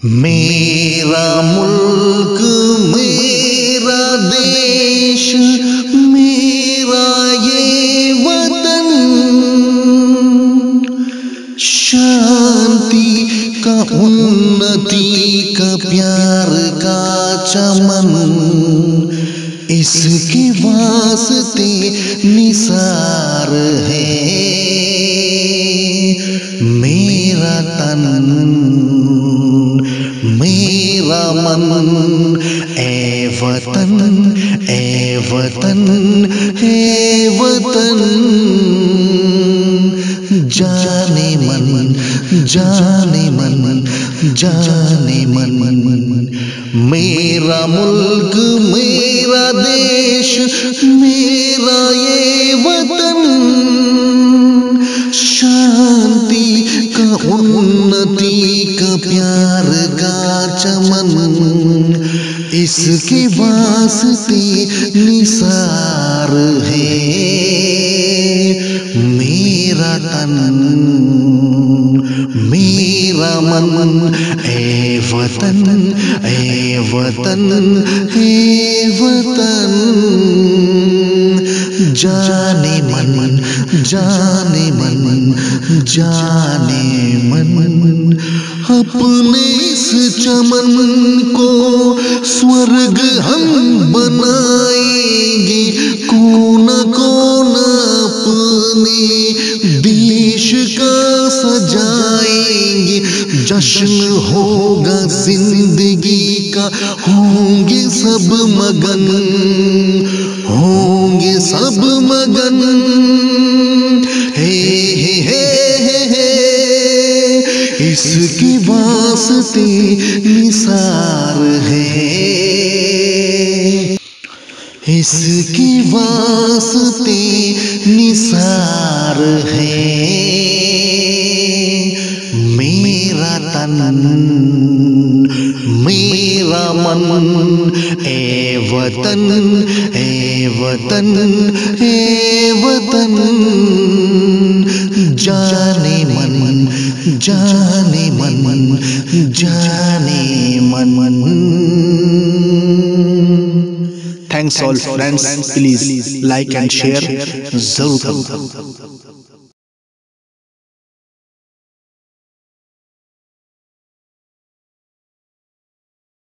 मेरा मुल्क मेरा देश मेरा ये वतन, शांति का उन्नति का प्यार का चमन, इसके वास्ते निसार है मेरा तन मेरा मन। ए वतन ए वतन ए वतन, जाने मन जाने मन जाने मन। मेरा मुल्क मेरा देश मेरा ये वतन, शांति का उन्नति का प्यार का चमन, इसके वास्ते निसार है मेरा तन मेरा मन। ए वतन ए वतन ए वतन, जाने मन जाने मन जाने मन। अपने इस चमन को स्वर्ग हम बनाएंगे, कोना कोना अपने देश का सजाएंगे। जश्न होगा जिंदगी का, होंगे सब मगन होंगे सब मगन। हे इसके वास्ते निसार है, इसके वास्ते निसार है मेरा तन मेरा मन। ए वतन ए वतन ए वतन, जाने मन जाने मन जाने मन। Thanks all friends, please like and share जरूर करो।